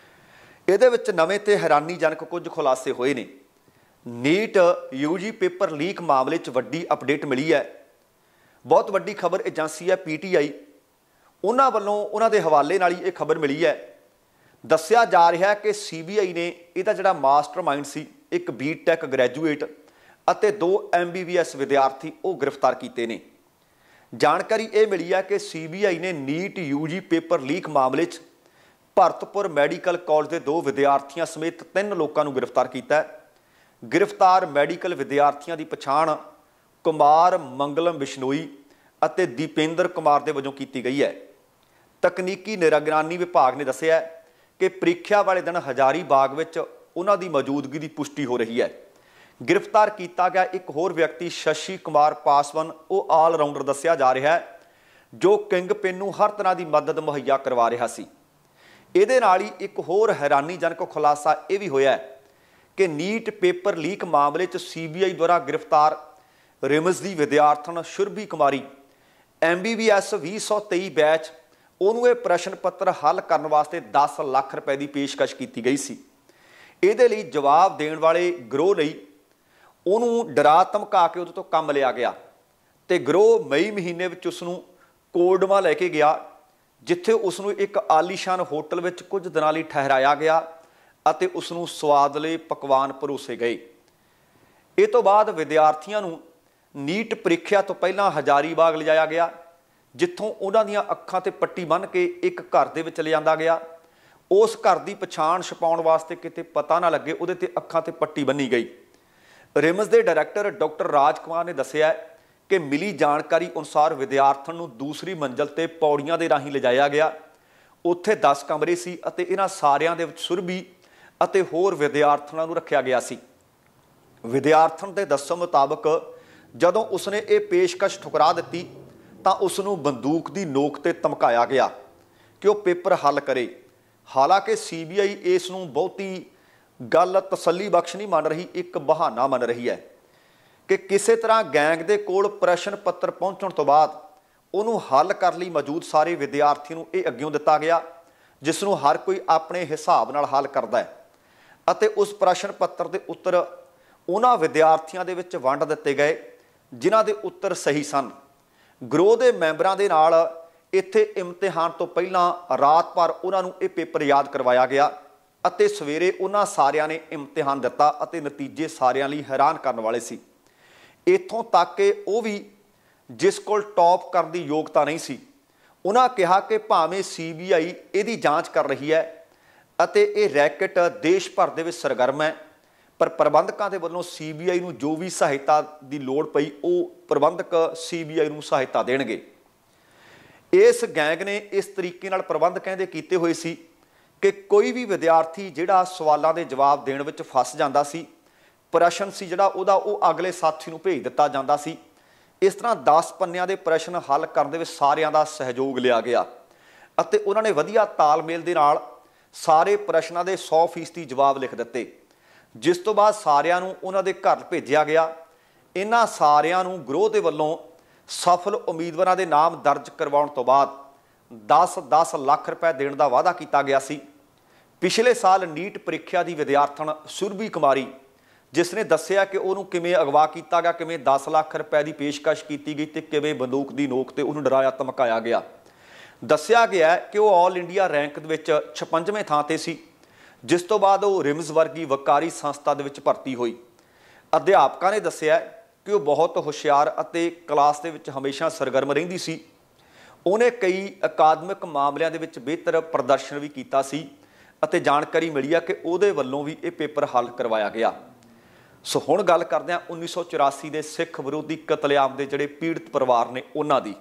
इहदे विच नवें ते हैरानीजनक कुछ खुलासे होए ने। नीट UG पेपर लीक मामले च वड्डी अपडेट मिली है। बहुत वड्डी खबर एजेंसी है PTI उन्हां वल्लों उन्हां दे हवाले नाल ही ये खबर मिली है। दस्सिया जा रहा है कि CBI ने इहदा जिहड़ा मास्टरमाइंड सी एक BTech ग्रैजुएट अते 2 MBBS विद्यार्थी वो गिरफ्तार किए ने। जानकारी ये मिली है कि CBI ने नीट UG पेपर लीक मामले च भरतपुर मैडिकल कॉलेज के 2 विद्यार्थियों समेत 3 लोगों को गिरफ्तार किया है। गिरफ्तार मैडिकल विद्यार्थियों की पछाण कुमार मंगलम बिश्नोई अते दीपेंद्र कुमार के वजों की गई है। तकनीकी निगरानी विभाग ने दस्सिया कि प्रीख्या वाले दिन हजारीबाग विच उन्हां दी मौजूदगी की पुष्टि हो रही है। गिरफ्तार किया गया एक होर व्यक्ति शशि कुमार पासवान वो ऑलराउंडर दस्सिया जा रहा है, जो किंग पिन नूं हर तरह की मदद मुहैया करवा रहा सी। इहदे नाल ही एक होर हैरानीजनक खुलासा यह भी होया है कि नीट पेपर लीक मामले च CBI द्वारा गिरफ्तार रिम्स की विद्यार्थन सुरभि कुमारी MBBS 2023 बैच ਉਹਨੂੰ ਇਹ ਪ੍ਰਸ਼ਨ ਪੱਤਰ ਹੱਲ ਕਰਨ ਵਾਸਤੇ 10 ਲੱਖ ਰੁਪਏ ਦੀ ਪੇਸ਼ਕਸ਼ ਕੀਤੀ ਗਈ ਸੀ। ਇਹਦੇ ਲਈ ਜਵਾਬ ਦੇਣ ਵਾਲੇ ਗਰੋਹ ਲਈ ਉਹਨੂੰ ਡਰਾ ਧਮਕਾ ਕੇ ਉਹਦੇ ਤੋਂ ਕੰਮ ਲਿਆ ਗਿਆ ਤੇ ਗਰੋਹ ਮਈ ਮਹੀਨੇ ਵਿੱਚ ਉਸ ਨੂੰ ਕੋਲਡਮਾ ਲੈ ਕੇ ਗਿਆ, ਜਿੱਥੇ ਉਸ ਨੂੰ ਇੱਕ ਆਲੀਸ਼ਾਨ ਹੋਟਲ ਵਿੱਚ ਕੁਝ ਦਿਨਾਂ ਲਈ ਠਹਿਰਾਇਆ ਗਿਆ ਅਤੇ ਉਸ ਨੂੰ ਸਵਾਦਲੇ ਪਕਵਾਨ ਪਰੋਸੇ ਗਏ। ਇਹ ਤੋਂ ਬਾਅਦ ਵਿਦਿਆਰਥੀਆਂ ਨੂੰ ਨੀਟ ਪ੍ਰੀਖਿਆ ਤੋਂ ਪਹਿਲਾਂ ਹਜ਼ਾਰੀਬਾਗ ਲਿਜਾਇਆ ਗਿਆ, ਜਿੱਥੋਂ ਉਹਨਾਂ ਦੀਆਂ ਅੱਖਾਂ ਤੇ ਪੱਟੀ ਬੰਨ੍ਹ ਕੇ ਇੱਕ ਘਰ ਦੇ ਵਿੱਚ ਲਿਜਾਂਦਾ ਗਿਆ। ਉਸ ਘਰ ਦੀ ਪਛਾਣ ਛਪਾਉਣ ਵਾਸਤੇ ਕਿਤੇ ਪਤਾ ਨਾ ਲੱਗੇ ਉਹਦੇ ਤੇ ਅੱਖਾਂ ਤੇ ਪੱਟੀ ਬੰਨੀ ਗਈ। ਰਿਮਸ ਦੇ ਡਾਇਰੈਕਟਰ ਡਾਕਟਰ ਰਾਜ ਕੁਮਾਰ ਨੇ ਦੱਸਿਆ ਕਿ ਮਿਲੀ ਜਾਣਕਾਰੀ ਅਨੁਸਾਰ ਵਿਦਿਆਰਥਣ ਨੂੰ ਦੂਸਰੀ ਮੰਜ਼ਲ ਤੇ ਪੌੜੀਆਂ ਦੇ ਰਾਹੀਂ ਲਿਜਾਇਆ ਗਿਆ। ਉੱਥੇ 10 ਕਮਰੇ ਸੀ ਅਤੇ ਇਹਨਾਂ ਸਾਰਿਆਂ ਦੇ ਵਿੱਚ ਸੁਰਭੀ ਅਤੇ ਹੋਰ ਵਿਦਿਆਰਥਣਾਂ ਨੂੰ ਰੱਖਿਆ ਗਿਆ ਸੀ। ਵਿਦਿਆਰਥਣ ਦੇ ਦੱਸਣ ਮੁਤਾਬਕ ਜਦੋਂ ਉਸਨੇ ਇਹ ਪੇਸ਼ਕਸ਼ ਠੁਕਰਾ ਦਿੱਤੀ ਤਾਂ ਉਸ ਨੂੰ ਬੰਦੂਕ ਦੀ ਨੋਕ ਤੇ ਧਮਕਾਇਆ ਗਿਆ ਕਿ ਉਹ ਪੇਪਰ ਹੱਲ ਕਰੇ। ਹਾਲਾਂਕਿ CBI ਇਸ ਨੂੰ ਬਹੁਤੀ ਗੱਲ ਤਸੱਲੀ ਬਖਸ਼ ਨਹੀਂ ਮੰਨ ਰਹੀ, ਇੱਕ ਬਹਾਨਾ ਮੰਨ ਰਹੀ ਹੈ ਕਿ ਕਿਸੇ ਤਰ੍ਹਾਂ ਗੈਂਗ ਦੇ ਕੋਲ ਪ੍ਰਸ਼ਨ ਪੱਤਰ ਪਹੁੰਚਣ ਤੋਂ ਬਾਅਦ ਉਹਨੂੰ ਹੱਲ ਕਰਨ ਲਈ ਮੌਜੂਦ ਸਾਰੇ ਵਿਦਿਆਰਥੀਆਂ ਨੂੰ ਇਹ ਅੱਗਿਓਂ ਦਿੱਤਾ ਗਿਆ, ਜਿਸ ਨੂੰ ਹਰ ਕੋਈ ਆਪਣੇ ਹਿਸਾਬ ਨਾਲ ਹੱਲ ਕਰਦਾ ਹੈ ਅਤੇ ਉਸ ਪ੍ਰਸ਼ਨ ਪੱਤਰ ਦੇ ਉੱਤਰ ਉਹਨਾਂ ਵਿਦਿਆਰਥੀਆਂ ਦੇ ਵਿੱਚ ਵੰਡ ਦਿੱਤੇ ਗਏ ਜਿਨ੍ਹਾਂ ਦੇ ਉੱਤਰ ਸਹੀ ਸਨ। ਗਰੋਹ ਦੇ ਮੈਂਬਰਾਂ ਦੇ ਨਾਲ ਇੱਥੇ ਇਮਤਿਹਾਨ ਤੋਂ ਪਹਿਲਾਂ ਰਾਤ ਭਰ ਉਹਨਾਂ ਨੂੰ ਇਹ ਪੇਪਰ ਯਾਦ ਕਰਵਾਇਆ ਗਿਆ ਅਤੇ ਸਵੇਰੇ ਉਹਨਾਂ ਸਾਰਿਆਂ ਨੇ ਇਮਤਿਹਾਨ ਦਿੱਤਾ ਅਤੇ ਨਤੀਜੇ ਸਾਰਿਆਂ ਲਈ ਹੈਰਾਨ ਕਰਨ ਵਾਲੇ ਸੀ। ਇੱਥੋਂ ਤੱਕ ਕਿ ਉਹ ਵੀ ਜਿਸ ਕੋਲ ਟੌਪ ਕਰਨ ਦੀ ਯੋਗਤਾ ਨਹੀਂ ਸੀ, ਉਹਨਾਂ ਕਿਹਾ ਕਿ ਭਾਵੇਂ CBI ਇਹਦੀ ਜਾਂਚ ਕਰ ਰਹੀ ਹੈ ਅਤੇ ਇਹ ਰੈਕਟ ਦੇਸ਼ ਭਰ ਦੇ ਵਿੱਚ ਸਰਗਰਮ ਹੈ, ਪਰ ਪ੍ਰਬੰਧਕਾਂ ਦੇ ਵੱਲੋਂ CBI ਨੂੰ ਜੋ ਵੀ ਸਹਾਇਤਾ ਦੀ ਲੋੜ ਪਈ ਉਹ ਪ੍ਰਬੰਧਕ CBI ਨੂੰ ਸਹਾਇਤਾ ਦੇਣਗੇ। ਇਸ ਗੈਂਗ ਨੇ ਇਸ ਤਰੀਕੇ ਨਾਲ ਪ੍ਰਬੰਧ ਕਹਿੰਦੇ ਕੀਤੇ ਹੋਏ ਸੀ ਕਿ ਕੋਈ ਵੀ ਵਿਦਿਆਰਥੀ ਜਿਹੜਾ ਸਵਾਲਾਂ ਦੇ ਜਵਾਬ ਦੇਣ ਵਿੱਚ ਫਸ ਜਾਂਦਾ ਸੀ, ਪ੍ਰਸ਼ਨ ਸੀ ਜਿਹੜਾ ਉਹਦਾ ਉਹ ਅਗਲੇ ਸਾਥੀ ਨੂੰ ਭੇਜ ਦਿੱਤਾ ਜਾਂਦਾ ਸੀ। ਇਸ ਤਰ੍ਹਾਂ 10 ਪੰਨਿਆਂ ਦੇ ਪ੍ਰਸ਼ਨ ਹੱਲ ਕਰਨ ਦੇ ਵਿੱਚ ਸਾਰਿਆਂ ਦਾ ਸਹਿਯੋਗ ਲਿਆ ਗਿਆ ਅਤੇ ਉਹਨਾਂ ਨੇ ਵਧੀਆ ਤਾਲਮੇਲ ਦੇ ਨਾਲ ਸਾਰੇ ਪ੍ਰਸ਼ਨਾਂ ਦੇ 100% ਜਵਾਬ ਲਿਖ ਦਿੱਤੇ, ਜਿਸ ਤੋਂ ਬਾਅਦ ਸਾਰਿਆਂ ਨੂੰ ਉਹਨਾਂ ਦੇ ਘਰ ਭੇਜਿਆ ਗਿਆ। ਇਹਨਾਂ ਸਾਰਿਆਂ ਨੂੰ ਗਰੋਹ ਦੇ ਵੱਲੋਂ ਸਫਲ ਉਮੀਦਵਾਰਾਂ ਦੇ ਨਾਮ ਦਰਜ ਕਰਵਾਉਣ ਤੋਂ ਬਾਅਦ 10-10 ਲੱਖ ਰੁਪਏ ਦੇਣ ਦਾ ਵਾਅਦਾ ਕੀਤਾ ਗਿਆ ਸੀ। ਪਿਛਲੇ ਸਾਲ ਨੀਟ ਪ੍ਰੀਖਿਆ ਦੀ ਵਿਦਿਆਰਥਣ ਸੁਰਭੀ ਕੁਮਾਰੀ, ਜਿਸ ਨੇ ਦੱਸਿਆ ਕਿ ਉਹਨੂੰ ਕਿਵੇਂ ਅਗਵਾ ਕੀਤਾ ਗਿਆ, ਕਿਵੇਂ 10 ਲੱਖ ਰੁਪਏ ਦੀ ਪੇਸ਼ਕਸ਼ ਕੀਤੀ ਗਈ ਤੇ ਕਿਵੇਂ ਬੰਦੂਕ ਦੀ ਨੋਕ ਤੇ ਉਹਨੂੰ ਡਰਾਇਆ ਧਮਕਾਇਆ ਗਿਆ। ਦੱਸਿਆ ਗਿਆ ਕਿ ਉਹ ਆਲ ਇੰਡੀਆ ਰੈਂਕ ਦੇ ਵਿੱਚ 56ਵੇਂ ਥਾਂ ਤੇ ਸੀ, ਜਿਸ ਤੋਂ ਬਾਅਦ ਉਹ ਰਿਮਸ ਵਰਗੀ ਵਕਾਰੀ ਸੰਸਥਾ ਦੇ ਵਿੱਚ ਭਰਤੀ ਹੋਈ। ਅਧਿਆਪਕਾਂ ਨੇ ਦੱਸਿਆ ਕਿ ਉਹ ਬਹੁਤ ਹੁਸ਼ਿਆਰ ਅਤੇ ਕਲਾਸ ਦੇ ਵਿੱਚ ਹਮੇਸ਼ਾ ਸਰਗਰਮ ਰਹਿੰਦੀ ਸੀ। ਉਹਨੇ ਕਈ ਅਕਾਦਮਿਕ ਮਾਮਲਿਆਂ ਦੇ ਵਿੱਚ ਬਿਹਤਰ ਪ੍ਰਦਰਸ਼ਨ ਵੀ ਕੀਤਾ ਸੀ ਅਤੇ ਜਾਣਕਾਰੀ ਮਿਲੀ ਹੈ ਕਿ ਉਹਦੇ ਵੱਲੋਂ ਵੀ ਇਹ ਪੇਪਰ ਹੱਲ ਕਰਵਾਇਆ ਗਿਆ। ਸੋ ਹੁਣ ਗੱਲ ਕਰਦੇ ਹਾਂ 1984 ਦੇ ਸਿੱਖ ਵਿਰੋਧੀ ਕਤਲੇਆਮ ਦੇ ਜਿਹੜੇ ਪੀੜਤ ਪਰਿਵਾਰ ਨੇ ਉਹਨਾਂ ਦੀ।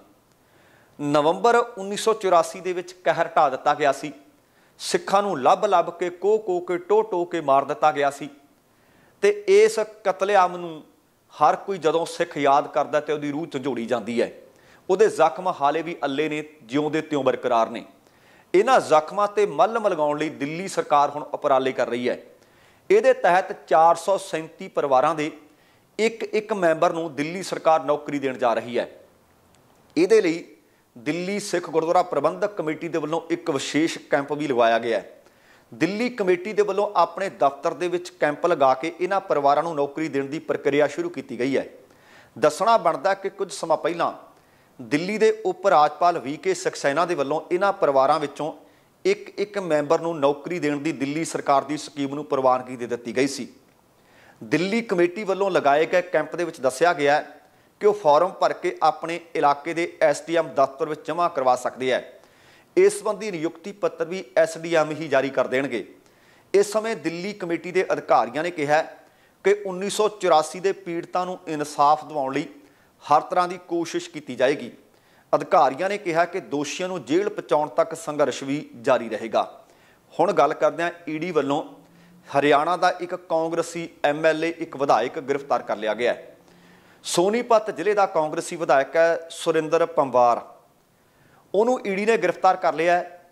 ਨਵੰਬਰ 1984 ਦੇ ਵਿੱਚ ਕਹਿਰ ਢਾ ਦਿੱਤਾ ਗਿਆ ਸੀ। ਸਿੱਖਾਂ ਨੂੰ ਲੱਭ ਕੇ ਕੋਹ ਕੇ ਟੋ ਕੇ ਮਾਰ ਦਿੱਤਾ ਗਿਆ ਸੀ ਤੇ ਇਸ ਕਤਲੇਆਮ ਨੂੰ ਹਰ ਕੋਈ ਜਦੋਂ ਸਿੱਖ ਯਾਦ ਕਰਦਾ ਤੇ ਉਹਦੀ ਰੂਹ ਝੰਜੋੜੀ ਜਾਂਦੀ ਹੈ। ਉਹਦੇ ਜ਼ਖਮ ਹਾਲੇ ਵੀ ਅੱਲੇ ਨੇ, ਜਿਉਂਦੇ ਤਿਉਂ ਬਰਕਰਾਰ ਨੇ। ਇਹਨਾਂ ਜ਼ਖਮਾਂ ਤੇ ਮੱਲਮ ਲਗਾਉਣ ਲਈ ਦਿੱਲੀ ਸਰਕਾਰ ਹੁਣ ਉਪਰਾਲੇ ਕਰ ਰਹੀ ਹੈ। ਇਹਦੇ ਤਹਿਤ 437 ਪਰਿਵਾਰਾਂ ਦੇ ਇੱਕ ਮੈਂਬਰ ਨੂੰ ਦਿੱਲੀ ਸਰਕਾਰ ਨੌਕਰੀ ਦੇਣ ਜਾ ਰਹੀ ਹੈ। ਇਹਦੇ ਲਈ ਦਿੱਲੀ ਸਿੱਖ ਗੁਰਦੁਆਰਾ ਪ੍ਰਬੰਧਕ ਕਮੇਟੀ ਦੇ ਵੱਲੋਂ ਇੱਕ ਵਿਸ਼ੇਸ਼ ਕੈਂਪ ਵੀ ਲਗਵਾਇਆ ਗਿਆ ਹੈ। ਦਿੱਲੀ ਕਮੇਟੀ ਦੇ ਵੱਲੋਂ ਆਪਣੇ ਦਫ਼ਤਰ ਦੇ ਵਿੱਚ ਕੈਂਪ ਲਗਾ ਕੇ ਇਹਨਾਂ ਪਰਿਵਾਰਾਂ ਨੂੰ ਨੌਕਰੀ ਦੇਣ ਦੀ ਪ੍ਰਕਿਰਿਆ ਸ਼ੁਰੂ ਕੀਤੀ ਗਈ ਹੈ। ਦੱਸਣਾ ਬਣਦਾ ਕਿ ਕੁਝ ਸਮਾਂ ਪਹਿਲਾਂ ਦਿੱਲੀ ਦੇ ਉਪ ਰਾਜਪਾਲ VK ਸਕਸੈਨਾ ਦੇ ਵੱਲੋਂ ਇਹਨਾਂ ਪਰਿਵਾਰਾਂ ਵਿੱਚੋਂ ਇੱਕ ਮੈਂਬਰ ਨੂੰ ਨੌਕਰੀ ਦੇਣ ਦੀ ਦਿੱਲੀ ਸਰਕਾਰ ਦੀ ਸਕੀਮ ਨੂੰ ਪ੍ਰਵਾਨਗੀ ਦੇ ਦਿੱਤੀ ਗਈ ਸੀ। ਦਿੱਲੀ ਕਮੇਟੀ ਵੱਲੋਂ ਲਗਾਏ ਗਏ ਕੈਂਪ ਦੇ ਵਿੱਚ ਦੱਸਿਆ ਗਿਆ ਕਿ ਉਹ ਫਾਰਮ ਭਰ ਕੇ ਆਪਣੇ ਇਲਾਕੇ ਦੇ SDM ਦਫ਼ਤਰ ਵਿੱਚ ਜਮ੍ਹਾਂ ਕਰਵਾ ਸਕਦੇ ਹੈ। ਇਸ ਸੰਬੰਧੀ ਨਿਯੁਕਤੀ ਪੱਤਰ ਵੀ SDM ਹੀ ਜਾਰੀ ਕਰ ਦੇਣਗੇ। ਇਸ ਸਮੇਂ ਦਿੱਲੀ ਕਮੇਟੀ ਦੇ ਅਧਿਕਾਰੀਆਂ ਨੇ ਕਿਹਾ ਕਿ 1984 ਦੇ ਪੀੜਤਾਂ ਨੂੰ ਇਨਸਾਫ ਦਿਵਾਉਣ ਲਈ ਹਰ ਤਰ੍ਹਾਂ ਦੀ ਕੋਸ਼ਿਸ਼ ਕੀਤੀ ਜਾਏਗੀ। ਅਧਿਕਾਰੀਆਂ ਨੇ ਕਿਹਾ ਕਿ ਦੋਸ਼ੀਆਂ ਨੂੰ ਜੇਲ੍ਹ ਪਹੁੰਚਾਉਣ ਤੱਕ ਸੰਘਰਸ਼ ਵੀ ਜਾਰੀ ਰਹੇਗਾ। ਹੁਣ ਗੱਲ ਕਰਦੇ ਹਾਂ ED ਵੱਲੋਂ ਹਰਿਆਣਾ ਦਾ ਇੱਕ ਕਾਂਗਰਸੀ MLA ਇੱਕ ਵਿਧਾਇਕ ਗ੍ਰਿਫਤਾਰ ਕਰ ਲਿਆ ਗਿਆ ਹੈ। ਸੋਨੀਪਤ ਜ਼ਿਲ੍ਹੇ ਦਾ ਕਾਂਗਰਸੀ ਵਿਧਾਇਕ ਹੈ ਸੁਰਿੰਦਰ ਪੰਵਾਰ। ਉਹਨੂੰ ED ਨੇ ਗ੍ਰਿਫਤਾਰ ਕਰ ਲਿਆ ਹੈ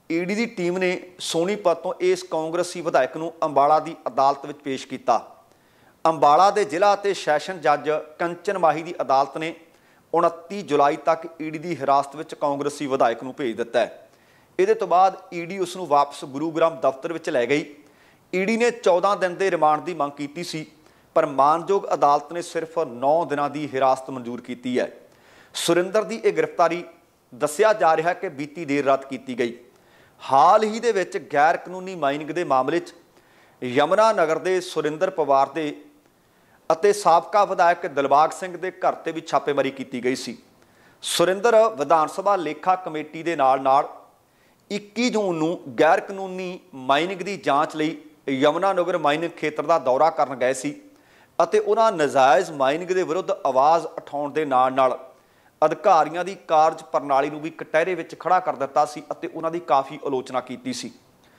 ईडी की टीम ने सोनीपत तो इस कांग्रेसी विधायक नूं अंबाला की अदालत में पेश किया। अंबाला के जिला ते सैशन जज कंचन माही की अदालत ने 29 जुलाई तक ईडी की हिरासत में कांग्रेसी विधायक नूं भेज दिता है। इहदे तो बाद ईडी उसनूं वापस गुरुग्राम दफ्तर में लै गई। ईडी ने 14 दिन के रिमांड की मंग की सी, पर मानयोग अदालत ने सिर्फ 9 दिनों की हिरासत मंजूर की है। सुरिंदर की यह गिरफ्तारी दस्सिया जा रहा है कि बीती देर रात की गई। हाल ही दे विच गैर कानूनी माइनिंग के मामले यमुना नगर के सुरिंदर पवार के ਅਤੇ ਸਾਬਕਾ ਵਿਧਾਇਕ ਦਿਲਬਾਗ ਸਿੰਘ ਦੇ ਘਰ ਤੇ ਵੀ ਛਾਪੇਮਾਰੀ ਕੀਤੀ ਗਈ ਸੀ। ਸੁਰਿੰਦਰ ਵਿਧਾਨ ਸਭਾ ਲੇਖਾ ਕਮੇਟੀ ਦੇ ਨਾਲ 21 ਜੂਨ ਨੂੰ ਗੈਰ ਕਾਨੂੰਨੀ ਮਾਈਨਿੰਗ ਦੀ ਜਾਂਚ ਲਈ ਯਮੁਨਾ ਨਗਰ ਮਾਈਨਿੰਗ ਖੇਤਰ ਦਾ ਦੌਰਾ ਕਰਨ ਗਏ ਸੀ ਅਤੇ ਉਹਨਾਂ ਨਜਾਇਜ਼ ਮਾਈਨਿੰਗ ਦੇ ਵਿਰੁੱਧ ਆਵਾਜ਼ ਉਠਾਉਣ ਦੇ ਨਾਲ ਅਧਿਕਾਰੀਆਂ ਦੀ ਕਾਰਜ ਪ੍ਰਣਾਲੀ ਨੂੰ ਵੀ ਕਟਹਿਰੇ ਵਿੱਚ ਖੜਾ ਕਰ ਦਿੱਤਾ ਸੀ ਅਤੇ ਉਹਨਾਂ ਦੀ ਕਾਫੀ ਆਲੋਚਨਾ ਕੀਤੀ ਸੀ।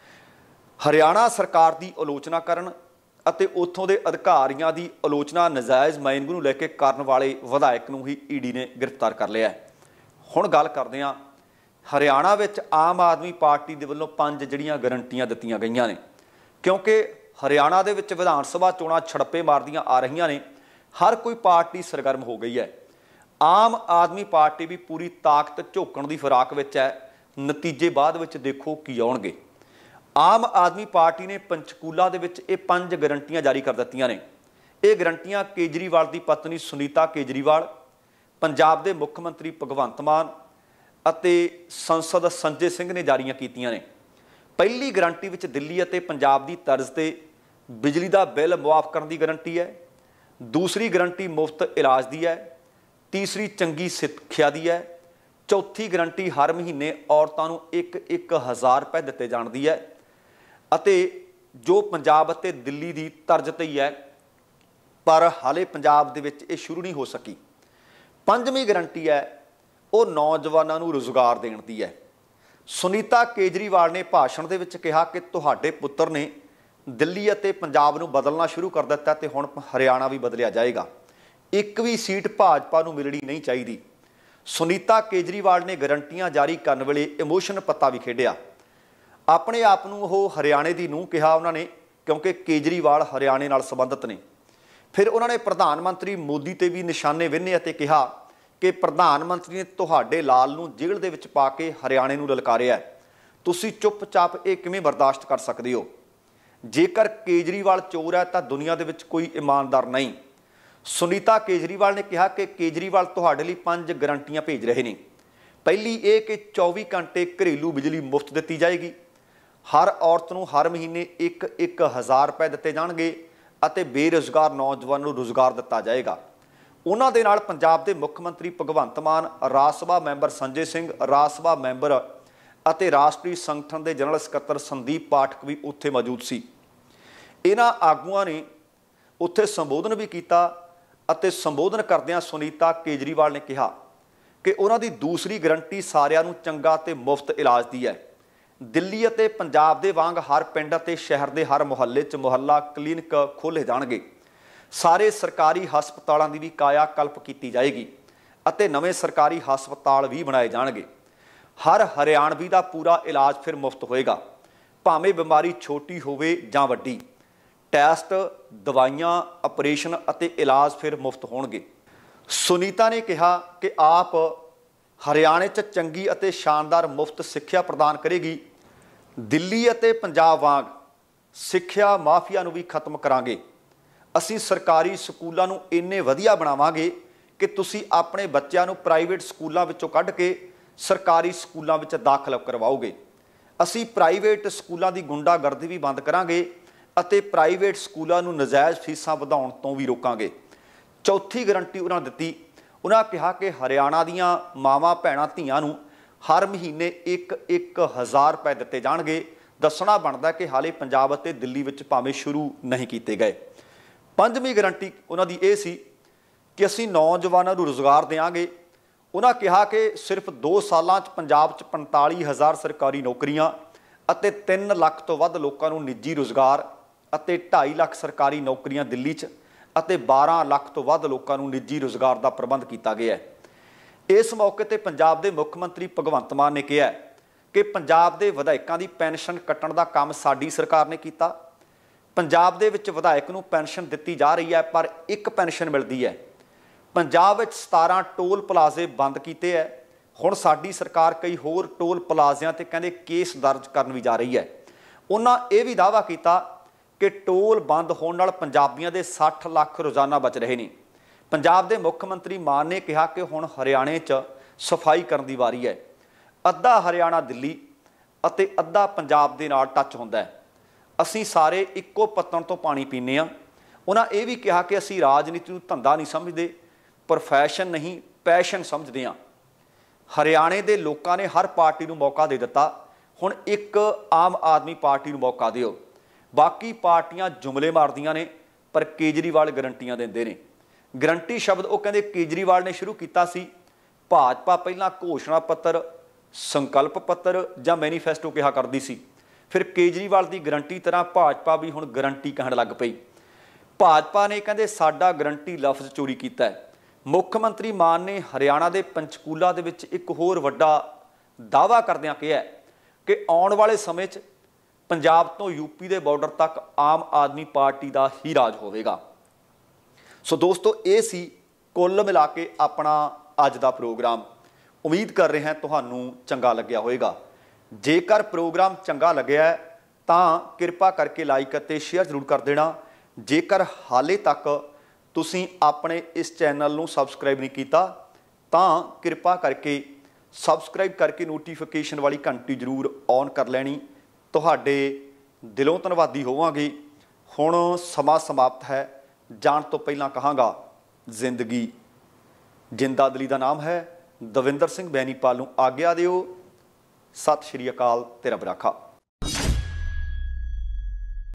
ਹਰਿਆਣਾ ਸਰਕਾਰ ਦੀ ਆਲੋਚਨਾ ਕਰਨ ਅਤੇ ਉੱਥੋਂ ਦੇ ਅਧਿਕਾਰੀਆਂ ਦੀ ਆਲੋਚਨਾ ਨਜਾਇਜ਼ ਮਾਈਨਿੰਗ ਨੂੰ ਲੈ ਕੇ ਕਰਨ ਵਾਲੇ ਵਿਧਾਇਕ ਨੂੰ ਹੀ ਈਡੀ ਨੇ ਗ੍ਰਿਫਤਾਰ ਕਰ ਲਿਆ। ਹੁਣ ਗੱਲ ਕਰਦੇ ਹਾਂ ਹਰਿਆਣਾ ਵਿੱਚ ਆਮ ਆਦਮੀ ਪਾਰਟੀ ਦੇ ਵੱਲੋਂ 5 ਜਿਹੜੀਆਂ ਗਰੰਟੀਆਂ ਦਿੱਤੀਆਂ ਗਈਆਂ ਨੇ, ਕਿਉਂਕਿ ਹਰਿਆਣਾ ਦੇ ਵਿੱਚ ਵਿਧਾਨ ਸਭਾ ਚੋਣਾਂ ਛੜਪੇ ਮਾਰਦੀਆਂ ਆ ਰਹੀਆਂ ਨੇ। ਹਰ ਕੋਈ ਪਾਰਟੀ ਸਰਗਰਮ ਹੋ ਗਈ ਹੈ। ਆਮ ਆਦਮੀ ਪਾਰਟੀ ਵੀ ਪੂਰੀ ਤਾਕਤ ਝੋਕਣ ਦੀ ਫਿਰਾਕ ਵਿੱਚ ਹੈ। ਨਤੀਜੇ ਬਾਅਦ ਵਿੱਚ ਦੇਖੋ ਕੀ ਆਉਣਗੇ। आम आदमी पार्टी ने पंचकूला दे विच ये 5 गारंटियां जारी कर दित्तियां ने। ये गारंटियां केजरीवाल की पत्नी सुनीता केजरीवाल, पंजाब के मुख्य मंत्री भगवंत मान अते संसद संजय सिंह ने जारियां कीतियां ने। पहली गारंटी विच दिल्ली अते पंजाब की तर्ज ते बिजली का बिल मुआफ करने की गारंटी है। दूसरी गारंटी मुफ्त इलाज की है। तीसरी चंगी सिक्ख्या की है। चौथी गारंटी हर महीने औरतों को 1-1000 रुपए दिते जाण दी है ਅਤੇ जो पंजाब ਅਤੇ दिल्ली की तर्ज ते ही है, पर हाले पंजाब दे विच ये शुरू नहीं हो सकी। 5ਵੀਂ गारंटी है वो नौजवानों को रोज़गार देण दी है। सुनीता केजरीवाल ने भाषण दे विच कहा कि तुहाडे पुत्र ने दिल्ली ਅਤੇ पंजाब नूं बदलना शुरू कर दिता ते हुण हरियाणा भी बदलिया जाएगा। एक भी सीट भाजपा नूं मिलनी नहीं चाहिए। सुनीता केजरीवाल ने गारंटियां जारी करने वेले इमोशन पत्ता भी खेडिया। अपने आप नूं वो हरियाणे की नूंह कहा उन्होंने, क्योंकि केजरीवाल हरियाणे नाल संबंधित ने। फिर उन्होंने प्रधानमंत्री मोदी ते भी निशाने विन्हे अते कहा कि प्रधानमंत्री ने तुहाडे लाल नूं जेल दे विच पा के हरियाणे नूं ललकारिया है, तुसीं चुपचाप ये किवें बर्दाश्त कर सकदे हो? जेकर केजरीवाल चोर है तो दुनिया दे विच कोई ईमानदार नहीं। सुनीता केजरीवाल ने कहा कि केजरीवाल तुहाडे लई 5 गारंटियां भेज रहे हैं। पहली ये कि 24 घंटे घरेलू बिजली मुफ्त दी जाएगी। हर औरत को हर महीने 1-1000 रुपए दिते जाणगे ਅਤੇ बेरोज़गार नौजवान को रोज़गार दिता जाएगा। उन्हां दे नाल पंजाब के मुख्य मंत्री भगवंत मान, राज सभा मैंबर संजय सिंह, राज सभा मैंबर ਅਤੇ राष्ट्रीय संगठन के जनरल सकत्तर संदीप पाठक भी उत्थे मौजूद सी। इन्हां आगूआं ने उत्थे संबोधन भी किया ਅਤੇ संबोधन करदिआं सुनीता केजरीवाल ने कहा कि उन्हां दी दूसरी गारंटी सारिआं नूं चंगा ते मुफ्त इलाज दी है। दिल्ली ਅਤੇ पंजाब ਦੇ वांग हर पिंड ਅਤੇ शहर के हर मुहल्ले च मुहल्ला क्लीनिक खोले जाणगे। सारे सरकारी हस्पतालों की भी काया कल्प की जाएगी ਅਤੇ नवे सरकारी हस्पताल भी बनाए जाणगे। हर हरियाणवी का पूरा इलाज फिर मुफ्त होएगा, भावें बीमारी छोटी होवे जां वड्डी। टैसट, दवाइयां, ऑपरेशन ਅਤੇ इलाज फिर मुफ्त होणगे। सुनीता ने कहा कि आप हरियाणे च चंगी ਅਤੇ शानदार मुफ्त सिक्ख्या प्रदान करेगी। दिल्ली ਅਤੇ पंजाब वांग सिक्ख्या माफिया नूं भी खत्म करांगे। असीं सरकारी स्कूलों नूं इन्ने वधिया बनावांगे कि तुसीं अपने बच्चों नूं प्राइवेट स्कूलों विचों कढ के सरकारी स्कूलों विच दाखल करवाओगे। असीं प्राइवेट स्कूलों की गुंडागर्दी भी बंद करांगे ਅਤੇ प्राइवेट स्कूलों नूं नजायज़ फीसां वधाउण तों भी रोकांगे। चौथी गारंटी उन्होंने दित्ती। उन्होंने कहा कि हरियाणा दीआं मावां भैणां धीआं नूं हर महीने 1-1000 रुपए दिते जाणगे। दसना बनता कि हाले पंजाब ਅਤੇ दिल्ली विच भावें शुरू नहीं किए गए। 5ਵੀਂ गारंटी उन्होंने ये सी कि असीं नौजवानों को रोज़गार देंगे। उन्होंने कहा कि सिर्फ 2 सालों पंजाब 45,000 सरकारी नौकरियां ਅਤੇ 3 ਲੱਖ तो वध लोगों को निजी रोज़गार ਅਤੇ 2.5 ਲੱਖ सरकारी नौकरियां दिल्ली च ਅਤੇ 12 ਲੱਖ तो वध लोगों को निजी रोज़गार का प्रबंध किया गया है। इस मौके पर पंजाब के मुख्य मंत्री भगवंत मान ने कहा कि पंजाब दे विधायकों की पेनशन कट्टण का काम साडी सरकार ने किया। पंजाब दे विच विधायक नूं पेनशन दित्ती जा रही है पर एक पेनशन मिलती है। पंजाब विच 17 टोल प्लाजे बंद किए है। हुण साडी सरकार कई होर टोल प्लाजिਆਂ ते कहंदे केस दर्ज करन भी जा रही है। उन्हां ये भी दावा किया कि टोल बंद होने नाल पंजाबियों के 60 लाख रोज़ाना बच रहे हैं। पंजाब के मुख्य मंत्री मान ने कहा कि हुण हरियाणे च सफाई करन दी वारी है। अद्धा हरियाणा दिल्ली अते अद्धा पंजाब दे नाल टच हुंदा है। असीं सारे इक्को पत्तन तो पानी पीने आ। उन्होंने ये भी कहा कि असीं राजनीति नूं धंधा नहीं समझते, प्रोफैशन नहीं पैशन समझते हैं। हरियाणे के लोगों ने हर पार्टी नूं मौका दे दिता, हुण एक आम आदमी पार्टी नूं मौका दिओ। बाकी पार्टियां जुमले मारदियां ने पर केजरीवाल गारंटियां देंदे ने। गारंटी शब्द वो कहंदे केजरीवाल ने शुरू किया सी। भाजपा पहला घोषणा पत्र, संकल्प पत्र जां मैनीफेस्टो कहा करदी सी, फिर केजरीवाल की गारंटी तरह भाजपा भी हुण गारंटी कहण लग पई। भाजपा ने कहंदे साडा गारंटी लफ्ज़ चोरी कीता है। मुख्यमंत्री मान ने हरियाणा के पंचकूला दे विच एक होर वड्डा दावा करदिआं कहा कि आउण वाले समय च पंजाब तो यूपी के बॉर्डर तक आम आदमी पार्टी का ही राज होवेगा। सो दोस्तों, ये सी कुल मिला के अपना अज का प्रोग्राम। उम्मीद कर रहे हैं तुहानू चंगा लग्या होएगा। जेकर प्रोग्राम चंगा लग्या है तां किरपा करके लाइक और शेयर जरूर कर देना। जेकर हाले तक तुसीं अपने इस चैनल नू सबसक्राइब नहीं किया तां किरपा करके सबसक्राइब करके नोटिफिकेशन वाली घंटी जरूर ऑन कर लैनी। तुहाडे दिलों धन्नवादी होवांगे। हुण समा समाप्त है। जाण तो पहलां कहांगा जिंदगी जिंदादिली दा नाम है। दविंदर सिंह बैनीपाल नूं आग्या दिओ। सत श्री अकाल। तेरा बराखा।